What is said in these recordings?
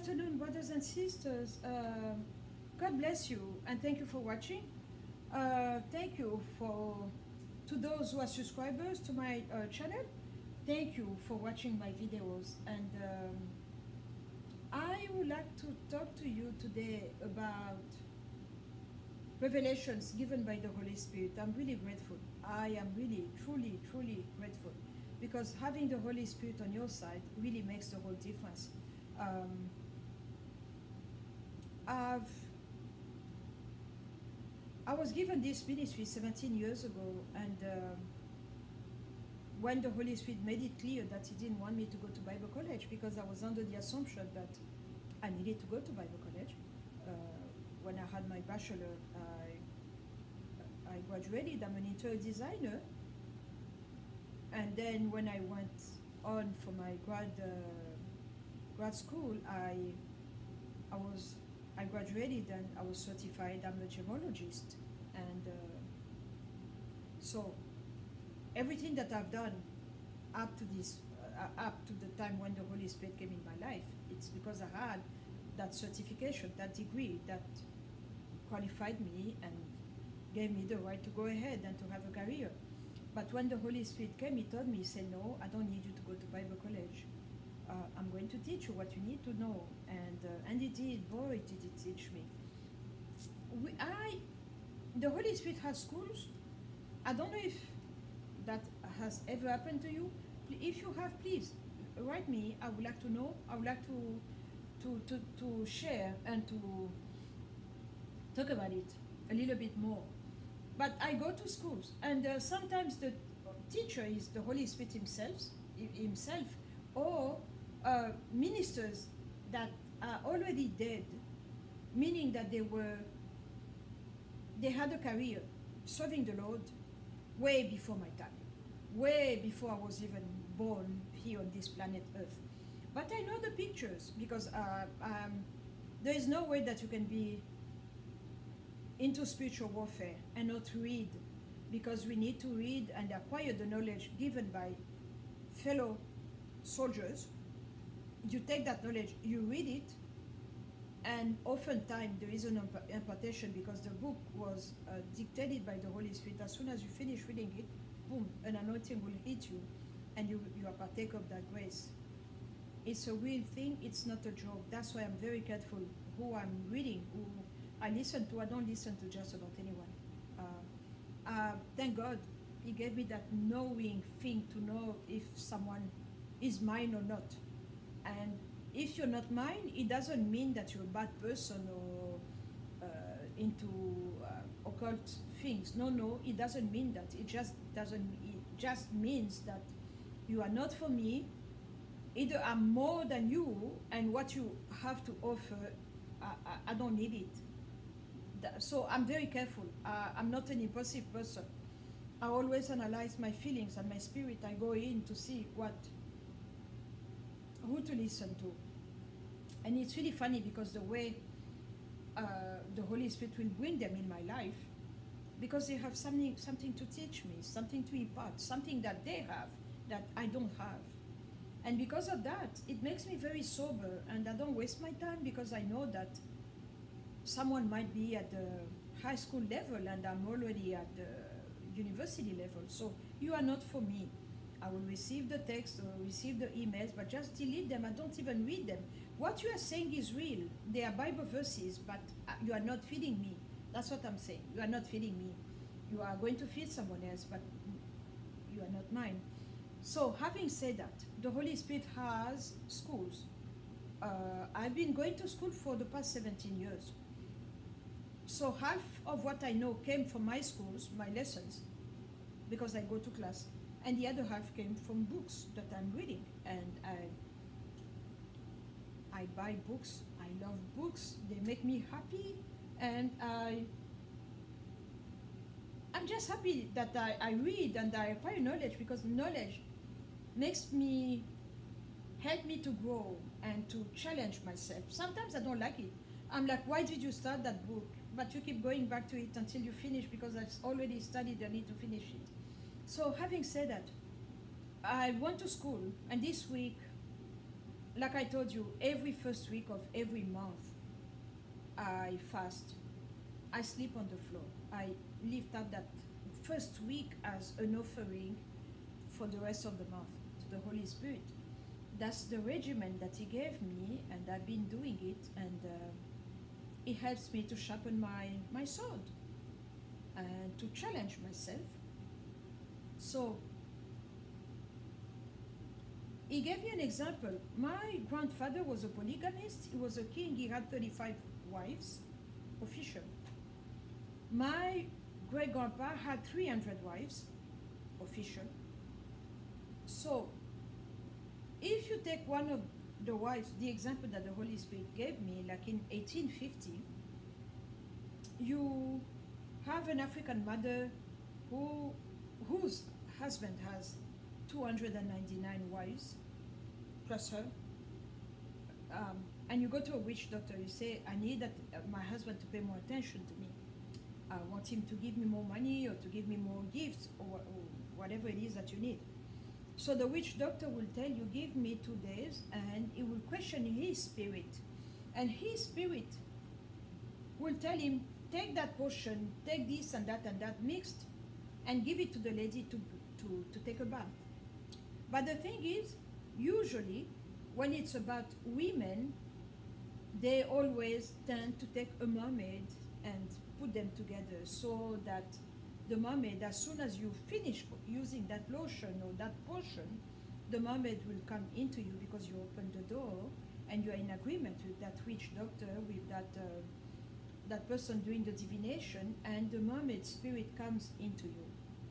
afternoon, brothers and sisters. God bless you and thank you for watching. Thank you for to those who are subscribers to my channel. Thank you for watching my videos. And I would like to talk to you today about revelations given by the Holy Spirit. I'm really grateful. I am really, truly, truly grateful because having the Holy Spirit on your side really makes the whole difference. Um, I've I was given this ministry 17 years ago, and when the Holy Spirit made it clear that He didn't want me to go to Bible college because I was under the assumption that I needed to go to Bible college. Uh, when I had my bachelor, I graduated. I'm an interior designer, and then when I went on for my grad school, I graduated and I was certified. I'm a gemologist, and so everything that I've done up to this, up to the time when the Holy Spirit came in my life, it's because I had that certification, that degree that qualified me and gave me the right to go ahead and to have a career. But when the Holy Spirit came, He told me, He said, no, I don't need you to go to Bible college. I'm going to teach you what you need to know. And He did, boy, did He teach me. The Holy Spirit has schools. I don't know if that has ever happened to you. If you have, please write me. I would like to know. I would like to share and to talk about it a little bit more. But I go to schools, and sometimes the teacher is the Holy Spirit himself, or ministers that are already dead, meaning that they had a career serving the Lord way before my time, way before I was even born here on this planet Earth. But I know the pictures because there is no way that you can be into spiritual warfare and not read, because we need to read and acquire the knowledge given by fellow soldiers. You take that knowledge, you read it, and oftentimes there is an impartation because the book was dictated by the Holy Spirit. As soon as you finish reading it, boom, an anointing will hit you, and you are partake of that grace. It's a real thing, it's not a joke. That's why I'm very careful who I'm reading, who I listen to. I don't listen to just about anyone. Thank God He gave me that knowing thing to know if someone is mine or not. And if you're not mine, it doesn't mean that you're a bad person or into occult things. No, it doesn't mean that. It just means that you are not for me. Either I'm more than you, and what you have to offer, I don't need it. So I'm very careful. I'm not an impulsive person. I always analyze my feelings and my spirit. I go in to see who to listen to. And it's really funny because the way the Holy Spirit will bring them in my life, because they have something to teach me, something to impart, something that they have that I don't have. And because of that, it makes me very sober, and I don't waste my time because I know that someone might be at the high school level and I'm already at the university level. So you are not for me. I will receive the text or receive the emails, but just delete them. I don't even read them. What you are saying is real. They are Bible verses, but you are not feeding me. That's what I'm saying. You are not feeding me. You are going to feed someone else, but you are not mine. So having said that, the Holy Spirit has schools. I've been going to school for the past 17 years. So half of what I know came from my schools, my lessons, because I go to class, and the other half came from books that I'm reading. And I buy books. I love books. They make me happy, and I'm just happy that I read and I acquire knowledge, because knowledge help me to grow and to challenge myself. Sometimes I don't like it. I'm like, why did you start that book? But you keep going back to it until you finish, because I've already studied, I need to finish it. So having said that, I went to school, and this week like I told you, every first week of every month, I fast. I sleep on the floor. I lift up that first week as an offering for the rest of the month to the Holy Spirit. That's the regimen that He gave me, and I've been doing it, and it helps me to sharpen my sword and to challenge myself. So He gave me an example. My grandfather was a polygamist. He was a king. He had 35 wives, official. My great-grandpa had 300 wives, official. So if you take one of the wives, the example that the Holy Spirit gave me, like in 1850, you have an African mother whose husband has 299 wives, plus her. And you go to a witch doctor, you say, I need my husband to pay more attention to me. I want him to give me more money or to give me more gifts or whatever it is that you need. So the witch doctor will tell you, give me 2 days, and he will question his spirit. And his spirit will tell him, take that potion, take this and that mixed, and give it to the lady to take a bath. But the thing is, usually, when it's about women, they always tend to take a mermaid and put them together so that the mermaid, as soon as you finish using that lotion or that potion, the mermaid will come into you because you open the door and you are in agreement with that witch doctor, with that person doing the divination, and the mermaid spirit comes into you.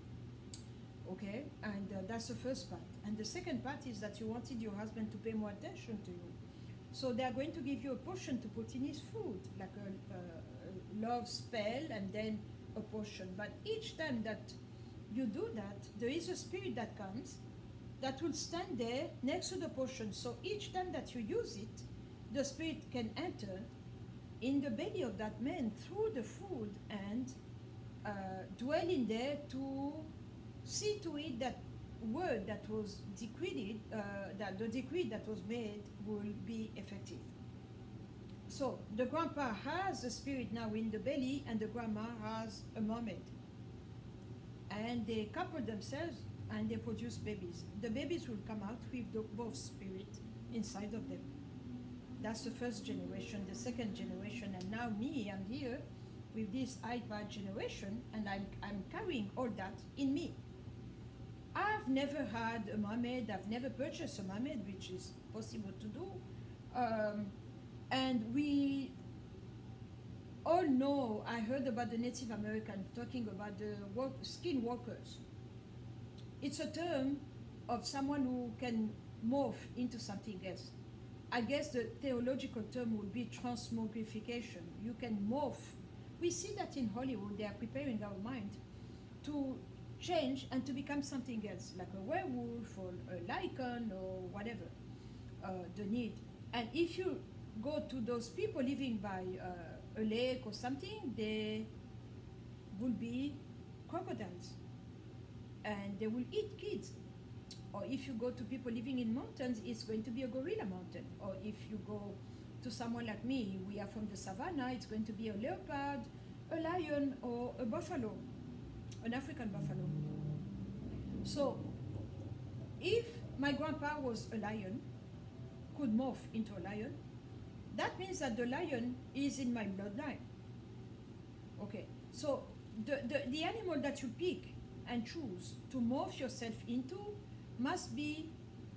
Okay, and that's the first part. And the second part is that you wanted your husband to pay more attention to you. So they are going to give you a potion to put in his food, like a love spell and then a potion. But each time that you do that, there is a spirit that comes that will stand there next to the potion. So each time that you use it, the spirit can enter in the belly of that man through the food and dwell in there to see to it that word that was decreed, that the decree that was made will be effective. So the grandpa has a spirit now in the belly, and the grandma has a mermaid. And they couple themselves and they produce babies. The babies will come out with both spirits inside of them. That's the first generation. The second generation, and now me, I'm here with this iPad generation, and I'm carrying all that in me. I've never had a mermaid. I've never purchased a mermaid, which is possible to do. And we all know, I heard about the Native American talking about the skin walkers. It's a term of someone who can morph into something else. I guess the theological term would be transmogrification. You can morph. We see that in Hollywood. They are preparing our mind to change and to become something else, like a werewolf or a lichen or whatever the need. And if you go to those people living by a lake or something, they will be crocodiles and they will eat kids. Or if you go to people living in mountains, it's going to be a gorilla mountain. Or if you go to someone like me, we are from the savannah, it's going to be a leopard, a lion, or a buffalo, an African buffalo. So if my grandpa was a lion, could morph into a lion, that means that the lion is in my bloodline. Okay, so the animal that you pick and choose to morph yourself into must be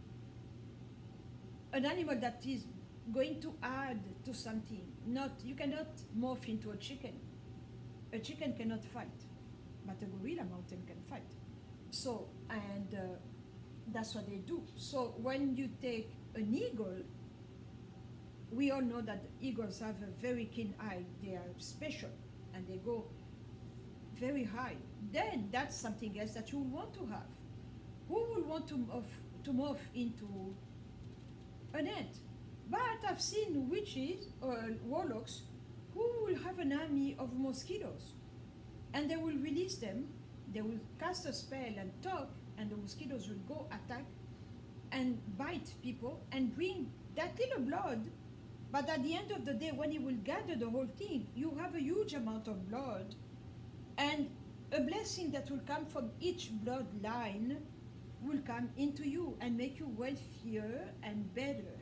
an animal that is going to add to something. You cannot morph into a chicken. A chicken cannot fight, but a gorilla mountain can fight. So, and that's what they do. So when you take an eagle, we all know that eagles have a very keen eye. They are special and they go very high. Then that's something else that you will want to have. Who will want to morph into an ant? But I've seen witches or warlocks who will have an army of mosquitoes, and they will release them. They will cast a spell and talk, and the mosquitoes will go attack and bite people and bring that little blood, but at the end of the day, when he will gather the whole thing, you have a huge amount of blood, and a blessing that will come from each bloodline will come into you and make you wealthier and better.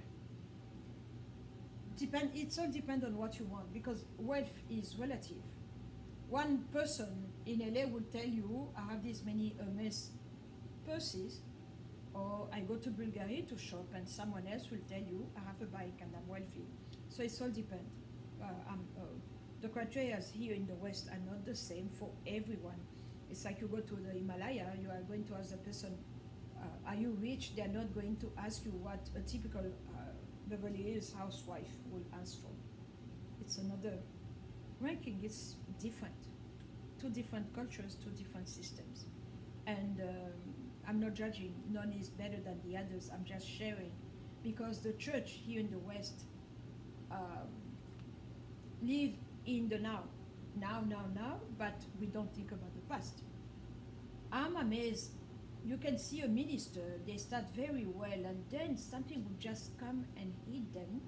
It's all depend on what you want, because wealth is relative. One person in LA will tell you, I have this many Hermes purses, or I go to Bulgaria to shop, and someone else will tell you, I have a bike and I'm wealthy. So it's all depend. The criteria here in the West are not the same for everyone. It's like you go to the Himalaya, you are going to ask the person, are you rich? They are not going to ask you what a typical Beverly Hills housewife will ask for. It's another ranking. It's different. Two different cultures, two different systems. And I'm not judging. None is better than the others. I'm just sharing. Because the church here in the West live in the now. Now, but we don't think about the past. I'm amazed. You can see a minister, they start very well, and then something will just come and hit them.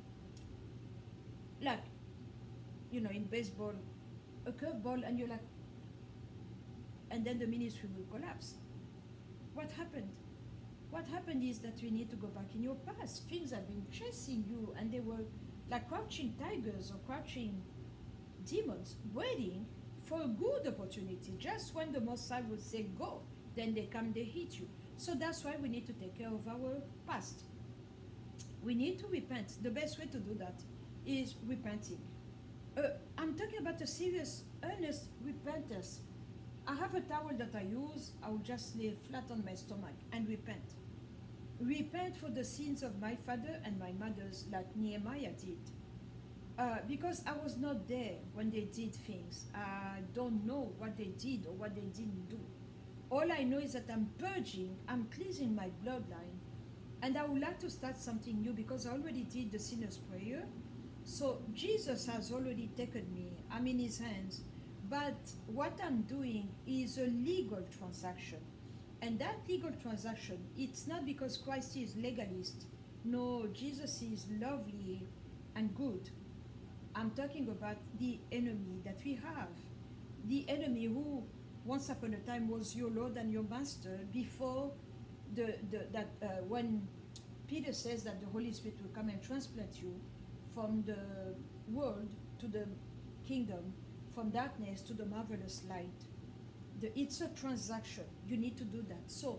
Like, in baseball, a curveball, and you're like, and then the ministry will collapse. What happened? What happened is that you need to go back in your past. Things have been chasing you, and they were like crouching tigers or crouching demons, waiting for a good opportunity. Just when the Messiah will say, go, then they come, they hit you. So that's why we need to take care of our past. We need to repent. The best way to do that is repenting. I'm talking about a serious, earnest repentance. I have a towel that I use. I will just lay flat on my stomach and repent. Repent for the sins of my father and my mother's, like Nehemiah did. Because I was not there when they did things. I don't know what they did or what they didn't do. All I know is that I'm purging, I'm cleansing my bloodline, and I would like to start something new because I already did the sinner's prayer. So Jesus has already taken me, I'm in his hands. But what I'm doing is a legal transaction. And that legal transaction, it's not because Christ is legalist. No, Jesus is lovely and good. I'm talking about the enemy that we have. The enemy who once upon a time was your Lord and your Master before when Peter says that the Holy Spirit will come and transplant you from the world to the kingdom, from darkness to the marvelous light. It's a transaction. You need to do that. So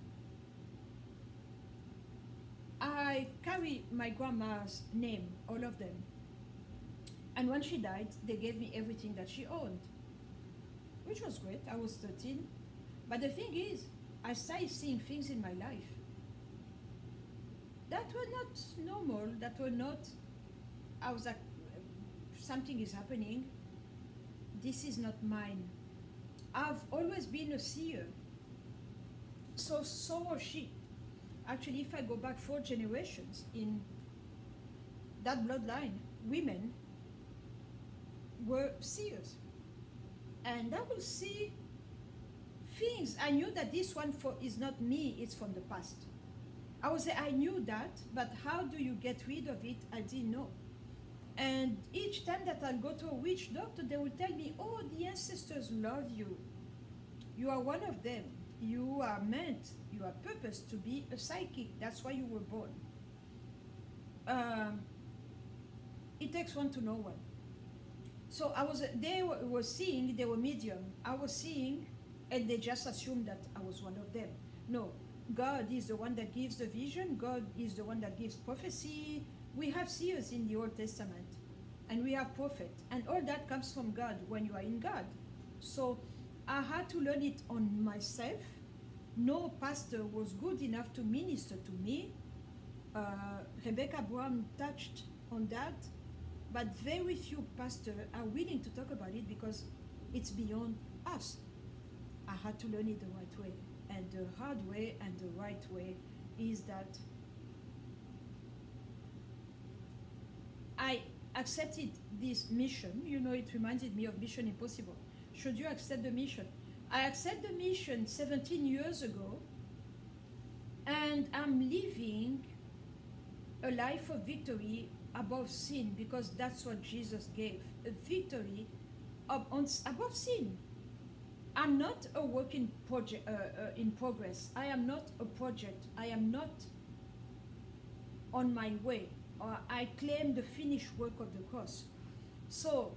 I carry my grandma's name, all of them. And when she died, they gave me everything that she owned, which was great. I was 13. But the thing is, I started seeing things in my life that were not normal, that were not, I was like, something is happening. This is not mine. I've always been a seer. So was she. Actually, if I go back 4 generations in that bloodline, women were seers. And I will see things. I knew that this one is not me, it's from the past. I would say I knew that, but how do you get rid of it? I didn't know. And each time that I'll go to a witch doctor, they will tell me, oh, the ancestors love you. You are one of them. You are meant, you are purposed to be a psychic. That's why you were born. It takes one to know one. So they were seeing, they were medium. I was seeing, and they just assumed that I was one of them. No, God is the one that gives the vision. God is the one that gives prophecy. We have seers in the Old Testament, and we have prophets, and all that comes from God when you are in God. So I had to learn it on myself. No pastor was good enough to minister to me. Rebecca Brown touched on that. But very few pastors are willing to talk about it because it's beyond us. I had to learn it the right way. And the hard way and the right way is that I accepted this mission. It reminded me of Mission Impossible. Should you accept the mission? I accepted the mission 17 years ago, and I'm living a life of victory above sin, because that's what Jesus gave, a victory above sin. I'm not a work in progress. I am not a project. I am not on my way. Or I claim the finished work of the cross. So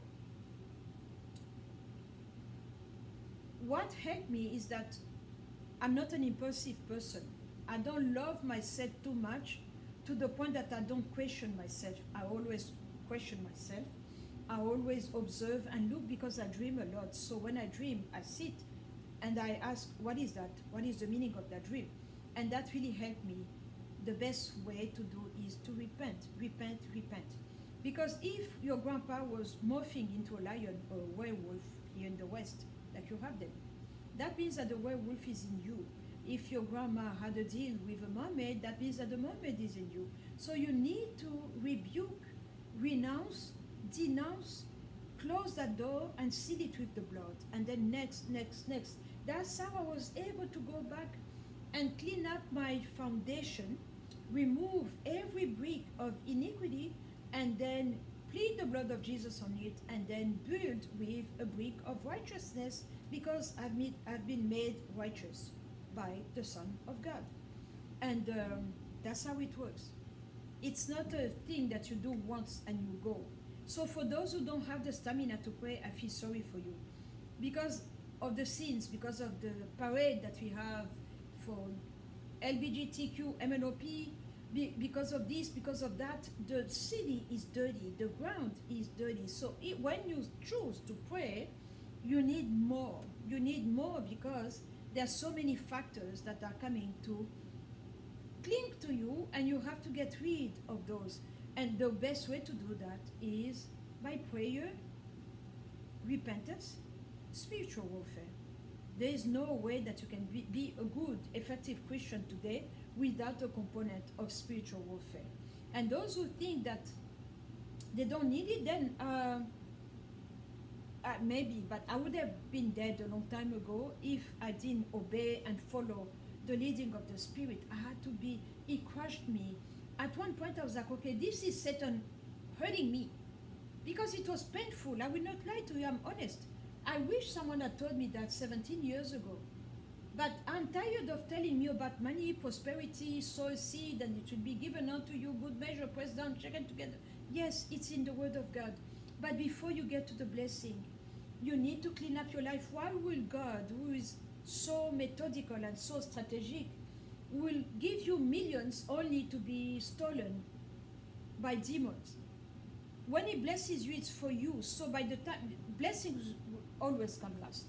what helped me is that I'm not an impulsive person. I don't love myself too much to the point that I don't question myself. I always question myself. I always observe and look, because I dream a lot. So when I dream, I sit and I ask, what is that? What is the meaning of that dream? And that really helped me. The best way to do is to repent, repent, repent. Because if your grandpa was morphing into a lion or a werewolf here in the West, like you have them, that means that the werewolf is in you. If your grandma had a deal with a mermaid, that means that the mermaid is in you. So you need to rebuke, renounce, denounce, close that door and seal it with the blood. And then next, next, next. That's how I was able to go back and clean up my foundation, remove every brick of iniquity, and then plead the blood of Jesus on it, and then build with a brick of righteousness, because I've been made righteous by the Son of God. And that's how it works. It's not a thing that you do once and you go. So for those who don't have the stamina to pray, I feel sorry for you. Because of the sins, because of the parade that we have for LGBTQ, MNOP, because of this, because of that, the city is dirty, the ground is dirty. So when you choose to pray, you need more. You need more, because there are so many factors that are coming to cling to you, and you have to get rid of those. And the best way to do that is by prayer, repentance, spiritual warfare. There is no way that you can be a good, effective Christian today without a component of spiritual warfare. And those who think that they don't need it, then maybe, but I would have been dead a long time ago if I didn't obey and follow the leading of the Spirit. I had to be, it crushed me. At one point I was like, okay, this is Satan hurting me, because it was painful. I will not lie to you, I'm honest. I wish someone had told me that 17 years ago. But I'm tired of telling you about money, prosperity, sow a seed, and it will be given unto you, good measure, pressed down, shaken together. Yes, it's in the Word of God. But before you get to the blessing, you need to clean up your life. Why will God, who is so methodical and so strategic, will give you millions only to be stolen by demons? When He blesses you, it's for you. So by the time, blessings always come last.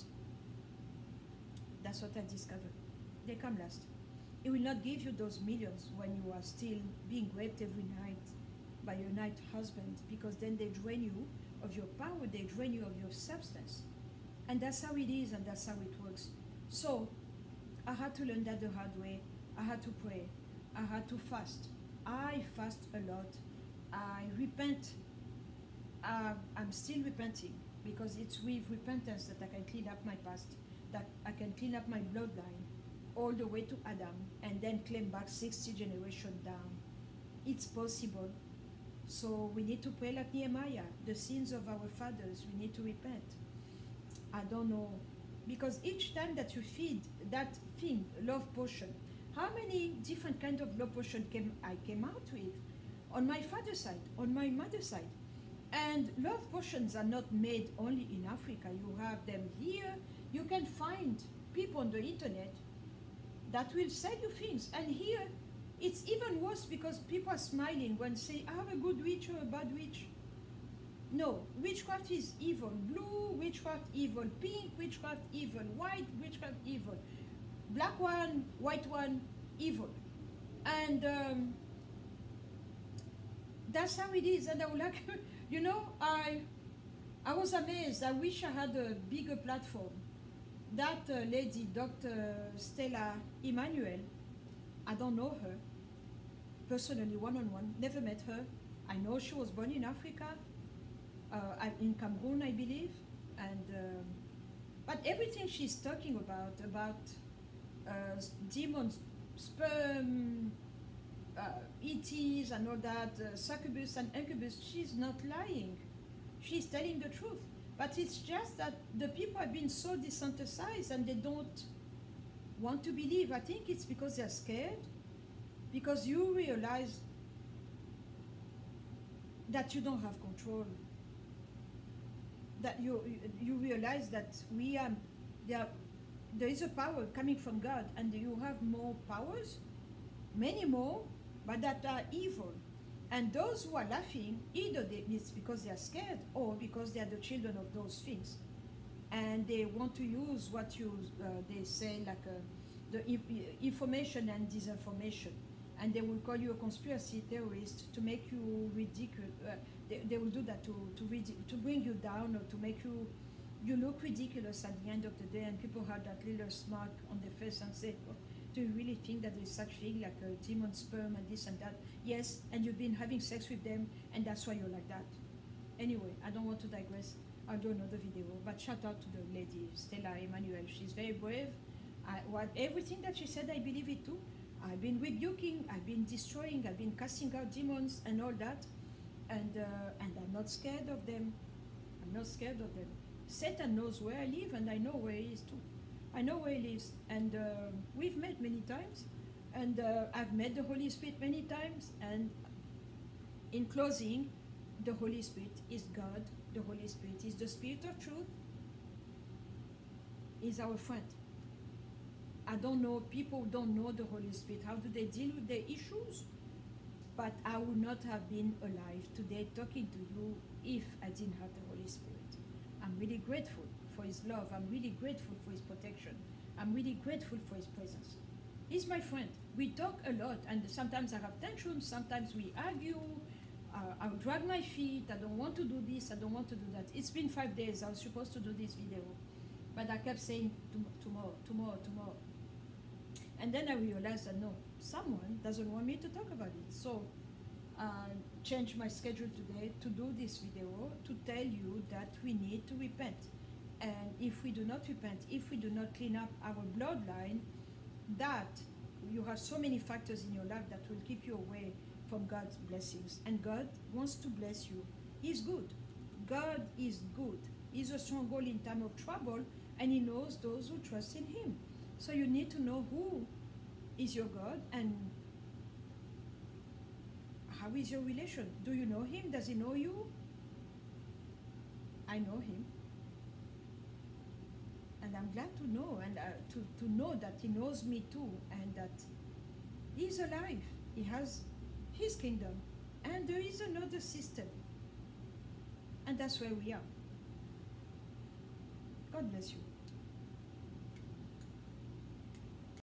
That's what I discovered. They come last. He will not give you those millions when you are still being raped every night by your night husband, because then they drain you of your power, they drain you of your substance. And that's how it is, and that's how it works. So I had to learn that the hard way. I had to pray. I had to fast. I fast a lot. I repent. I'm still repenting, because it's with repentance that I can clean up my past, that I can clean up my bloodline all the way to Adam, and then claim back 60 generations down. It's possible. So we need to pray like Nehemiah, the sins of our fathers, we need to repent. I don't know, because each time that you feed that thing, love potion, how many different kinds of love potion I came out with on my father's side, on my mother's side. And love potions are not made only in Africa. You have them here. You can find people on the internet that will sell you things. And here, it's even worse, because people are smiling when say, I have a good witch or a bad witch. No, witchcraft is evil. Blue, witchcraft, evil. Pink, witchcraft, evil. White, witchcraft, evil. Black one, white one, evil. And that's how it is. And I would like, you know, I was amazed. I wish I had a bigger platform. That lady, Dr. Stella Emmanuel, I don't know her personally, one-on-one, never met her. I know she was born in Africa, in Cameroon, I believe. And but everything she's talking about demons, sperm, ETs and all that, succubus and incubus, she's not lying. She's telling the truth. But it's just that the people have been so desensitized and they don't want to believe. I think it's because they're scared, because you realize that you don't have control, that you realize that there is a power coming from God, and you have more powers, many more, but that are evil. And those who are laughing, either it's because they are scared or because they are the children of those things, and they want to use what they say, like the information and disinformation, and they will call you a conspiracy theorist to make you ridiculous. They will do that to bring you down, or to make you look ridiculous at the end of the day, and people have that little smirk on their face and say, oh, do you really think that there's such thing like a demon sperm and this and that? Yes, and you've been having sex with them, and that's why you're like that. Anyway, I don't want to digress. I'll do another video, but shout out to the lady, Stella Emmanuel. She's very brave. Everything that she said, I believe it too. I've been rebuking, I've been destroying, I've been casting out demons and all that, and I'm not scared of them. I'm not scared of them. Satan knows where I live, and I know where he is too. I know where he lives, and we've met many times, and I've met the Holy Spirit many times. And in closing, the Holy Spirit is God. The Holy Spirit is the Spirit of truth. Is our friend. I don't know, people don't know the Holy Spirit. How do they deal with their issues? But I would not have been alive today talking to you if I didn't have the Holy Spirit. I'm really grateful for his love. I'm really grateful for his protection. I'm really grateful for his presence. He's my friend. We talk a lot, and sometimes I have tantrums, sometimes we argue. I'll drag my feet. I don't want to do this, I don't want to do that. It's been 5 days. I was supposed to do this video, but I kept saying tomorrow, tomorrow, tomorrow. And then I realized that no, someone doesn't want me to talk about it. So I changed my schedule today to do this video to tell you that we need to repent. And if we do not repent, if we do not clean up our bloodline, that you have so many factors in your life that will keep you away from God's blessings. And God wants to bless you. He's good. God is good. He's a stronghold in time of trouble, and he knows those who trust in him. So you need to know who is your God and how is your relation. Do you know him? Does he know you? I know him. And I'm glad to know, and to know that he knows me too, and that he's alive. He has his kingdom, and there is another system. And that's where we are. God bless you.